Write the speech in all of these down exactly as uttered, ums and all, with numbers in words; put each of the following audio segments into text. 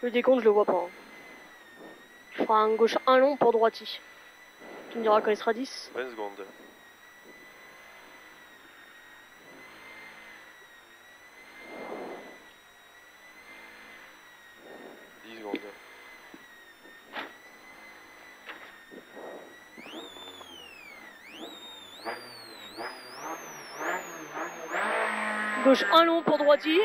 Le décompte, je le vois pas. Hein. Je ferai un gauche un long pour droiti. Tu me diras quand il sera dix. vingt secondes. dix secondes. Gauche un long pour droiti.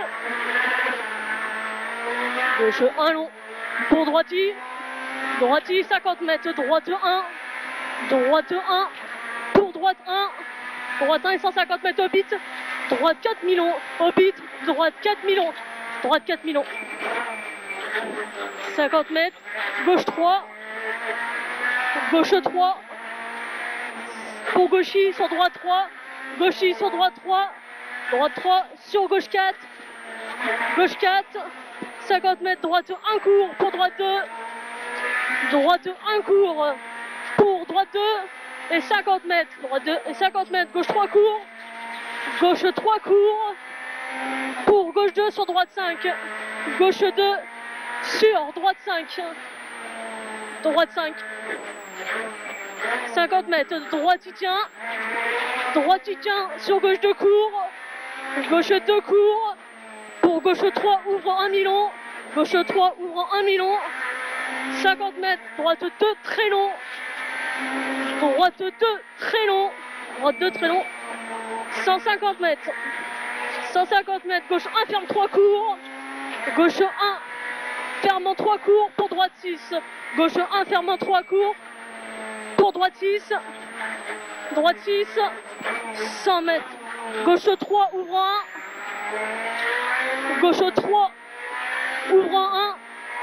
Gauche un long pour droiti. Droiti cinquante mètres, droite un. Droite un. Pour droite un. Droite un et cent cinquante mètres au bit. Droite quatre millions au bit. Droite quatre millions. Droite quatre millions. cinquante mètres. Gauche trois. Gauche trois. Pour gauchis sur droite trois. Gauchis sur droite trois. Droite trois sur gauche quatre. Gauche quatre. cinquante mètres, droite un court pour droite deux. Droite un court pour droite deux. Et cinquante mètres. Droite deux et cinquante mètres. Gauche trois court. Gauche trois court. Pour gauche deux sur droite cinq. Gauche deux sur droite cinq. Droite cinq. cinquante mètres. Droite il tient. Droite il tient sur gauche deux court. Gauche deux court. Pour gauche trois ouvre un million. Gauche trois ouvre un million. cinquante mètres. Droite deux très long. Droite deux très long. Droite deux très long. cent cinquante mètres. cent cinquante mètres. Gauche un ferme trois court. Gauche un fermant trois court pour droite six. Gauche un fermant trois court pour droite six. Droite six. cent mètres. Gauche trois ouvre un. Gauche trois ouvre un.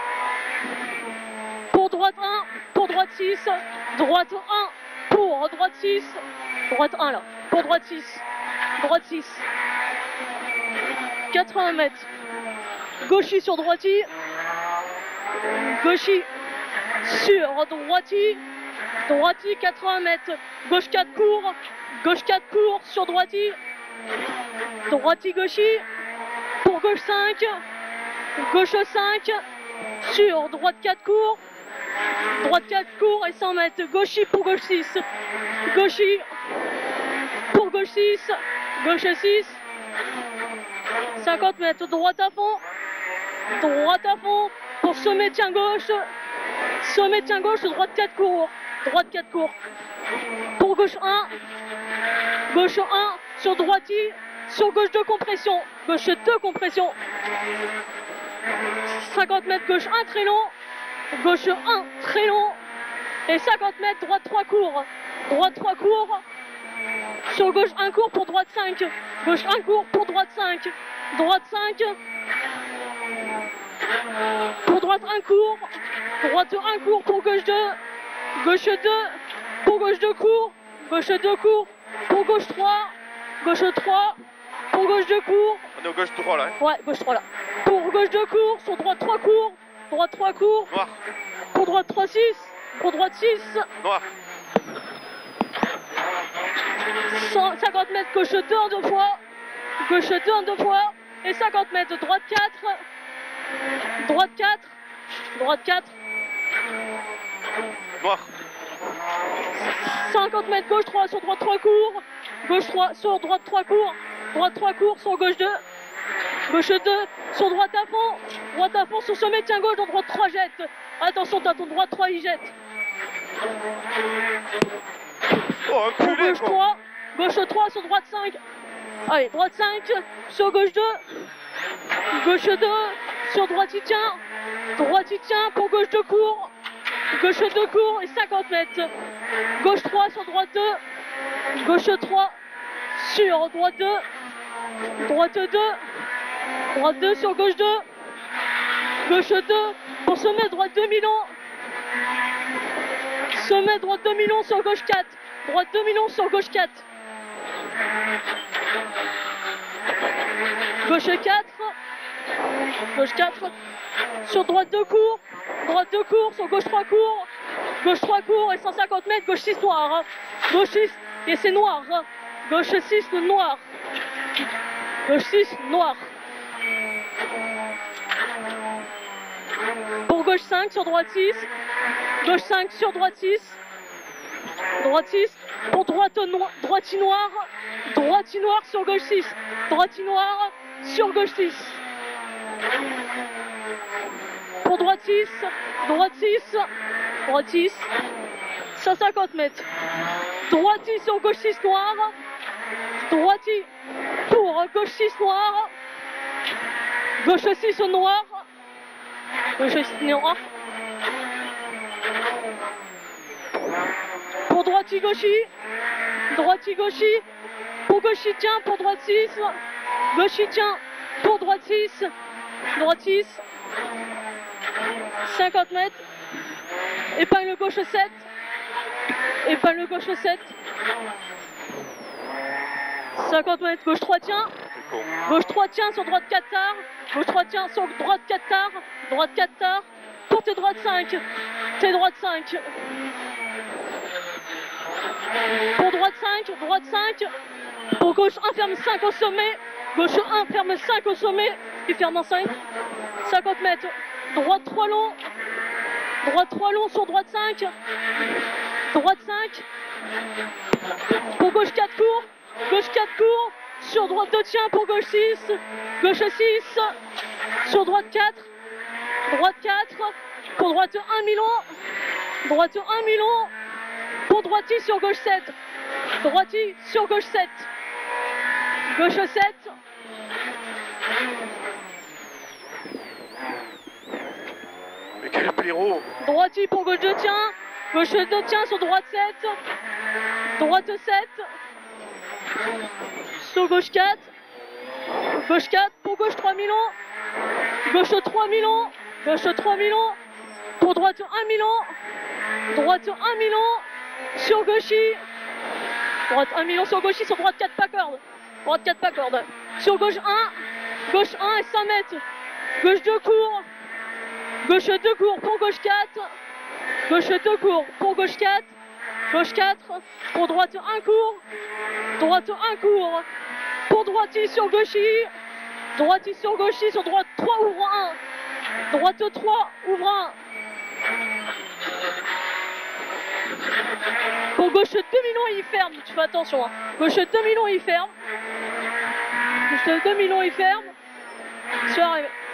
Pour droite un. Pour droite six. Droite un. Pour droite six. Droite un là. Pour droite six. Droite six. quatre-vingts mètres. Gauchis sur droiti. Gauchis sur droiti. Droiti quatre-vingts mètres. Gauche quatre court. Gauche quatre court sur droiti. Droiti gauchis. Pour gauche cinq. Gauche cinq. Sur droite quatre court. Droite quatre court et cent mètres. Gauchis pour gauche six. Gauchis pour gauche six. Gauche six. cinquante mètres. Droite à fond. Droite à fond. Pour sommet tient gauche. Sommet tient gauche. Droite quatre court. Droite quatre court. Pour gauche un. Gauche un. Sur droiti. Sur gauche deux compression. Gauche deux compression. cinquante mètres. Gauche un très long. Gauche un très long. Et cinquante mètres. Droite trois court. Droite trois court. Sur gauche un court pour droite cinq. Gauche un court pour droite cinq. Droite cinq. Pour droite un court. Droite un court pour gauche deux. Gauche deux. Pour gauche deux court. Gauche deux court. Pour gauche trois. Gauche trois. Pour gauche deux court. On est au gauche trois là. Hein. Ouais, gauche trois là. Pour gauche deux court. Sur droite trois court. Droite trois court. Noir. Pour droite trois six. Pour droite six. Noir. cent cinquante mètres. Gauche deux en deux fois. Gauche deux en deux fois. Et cinquante mètres. Droite quatre. Droite quatre. Droite quatre. Noir. cinquante mètres. Gauche trois sur droite trois court. Gauche trois sur droite trois court. Droite trois court sur gauche deux. Gauche deux sur droite à fond. Droite à fond sur sommet tient gauche dans droite trois jette. Attention, t'as ton droite trois il jette. Oh, un Pour culé, gauche quoi. trois. Gauche trois sur droite cinq. Allez, droite cinq sur gauche deux. Gauche deux sur droite il tient. Droite il tient pour gauche deux court. Gauche deux court et cinquante mètres. Gauche trois sur droite deux. Gauche trois sur droite deux. Droite deux. Droite deux sur gauche deux. Gauche deux pour sommet droite deux millions. Sommet droite deux millions sur gauche quatre. Droite deux millions sur gauche quatre. Gauche quatre. Gauche quatre. Sur droite deux court. Droite deux court sur gauche trois court. Gauche trois court et cent cinquante mètres. Gauche six noir. Gauche six et c'est noir. Gauche six noir. Gauche six noir. Pour gauche cinq, sur droite six. Gauche cinq, sur droite six. Droite six. Pour droite noir, droite noir. Droite noir sur gauche six. Droite noir sur gauche six. Pour droite six. Droite six. Droite six. cent cinquante mètres. Droite six sur gauche six noir. Droite six pour gauche six noir. Gauche six au noir. Gauche six noir. Pour droite gauchis. Droite gauchis. Pour gauche tient. Pour droite six. Gauche tient. Pour droite six. Droite six. cinquante mètres. Épingle gauche sept. Épingle gauche sept. cinquante mètres. Gauche trois tient. Gauche trois tient sur droite quatre tard. Gauche trois tient sur droite quatre tard. Droite quatre tard. Pour tes droite cinq. Tes droite cinq. Pour droite cinq. Droite cinq. Pour gauche un ferme cinq au sommet. Gauche un ferme cinq au sommet. Il ferme en cinq. cinquante mètres. Droite trois long. Droite trois long sur droite cinq. Droite cinq. Pour gauche quatre court. Gauche quatre court. Sur droite deux tient pour gauche six. Gauche six. Sur droite quatre. Droite quatre. Pour droite un milon. Droite un milon. Pour droite sur gauche sept. Droite sur gauche sept. Gauche sept. Mais quel blaireau! Droite pour gauche deux tient. Gauche deux tient sur droite sept. Droite sept. Sur gauche quatre. Gauche quatre pour gauche trois milons. Gauche trois milons. Gauche trois milons. Pour droite un milon. Droite un milon. Sur gauchis. Droite un milon sur gauchis. Sur droite quatre pas corde. Droite quatre pas corde. Sur gauche un. Gauche un et cinq mètres. Gauche deux court. Gauche deux court pour gauche quatre. Gauche deux court pour gauche quatre. Gauche quatre. Pour droite un court. Droite un court. Pour droite sur gauchis. Droite sur gauchis. Sur droite trois ouvre un. Droite trois ouvre un. Pour gauche deux milons il ferme. Tu fais attention. Hein. Gauche deux milons il ferme. Gauche deux milons il ferme. C'est arrivé.